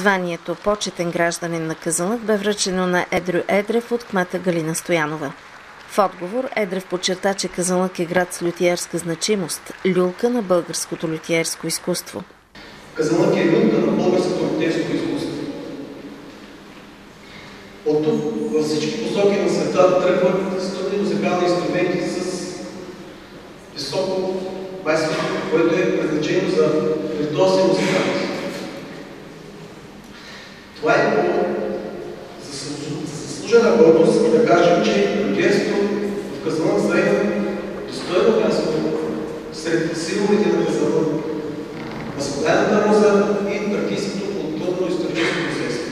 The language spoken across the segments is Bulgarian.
Званието почетен гражданин на Казанлък бе връчено на Едрю Едрев от кмета Галина Стоянова. В отговор Едрев подчерта, че Казанлък е град с лютиерска значимост, люлка на българското лютиерско изкуство. Казанлък е люлка на българското лютиерско изкуство. От тук във всички посоки на света тръгват студни музикални инструменти с високо майсторство, което е предназначено за виртуозни музиканти. Това е повод за заслужена гордост и да кажем, че лютиерството в Казанлък заема достойно място сред символите на Казанлък, възходяната роза и тракийското културно-историческо наследство.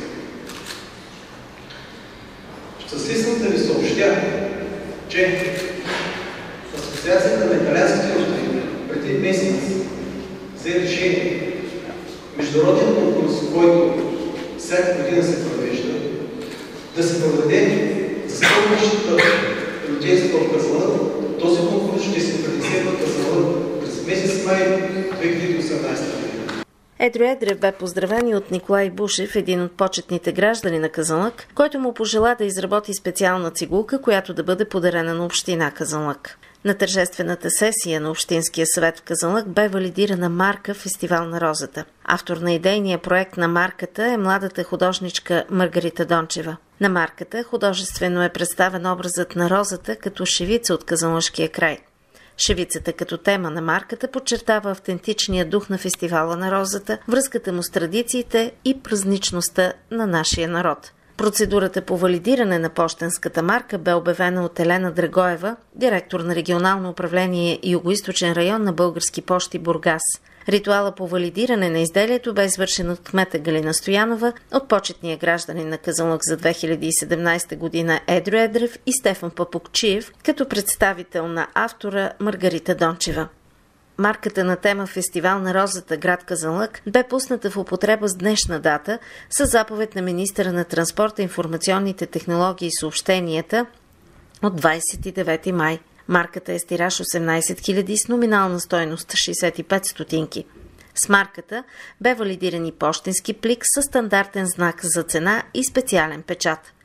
Щастлив съм да ви съобщя, че Асоциацията на италианските общини преди месец взе решение международен конкурс, който всяка година се провежда, да се проведе за следващата лютиерство в Казанлък. Този конкурс ще се пренесе в Казанлък през месец май 2018 година. Едрю Едрев бе поздравен от Николай Бушев, един от почетните граждани на Казанлък, който му пожела да изработи специална цигулка, която да бъде подарена на община Казанлък. На тържествената сесия на Общинския съвет в Казанлък бе валидирана марка Фестивал на розата. Автор на идейния проект на марката е младата художничка Маргарита Дончева. На марката художествено е представен образът на розата като шевица от казанлъшкия край. Шевицата като тема на марката подчертава автентичния дух на Фестивала на розата, връзката му с традициите и празничността на нашия народ. Процедурата по валидиране на пощенската марка бе обявена от Елена Драгоева, директор на регионално управление Югоизточен район на Български пощи Бургас. Ритуала по валидиране на изделието бе извършен от кмета Галина Стоянова, от почетния гражданин на Казанлък за 2017 година Едрю Едрев и Стефан Папукчиев, като представител на автора Маргарита Дончева. Марката на тема Фестивал на розата град Казанлък бе пусната в употреба с днешна дата с заповед на министъра на транспорта, информационните технологии и съобщенията от 29 май. Марката е с тираж 18 000 с номинална стойност 65 стотинки. С марката бе валидиран и пощенски плик със стандартен знак за цена и специален печат.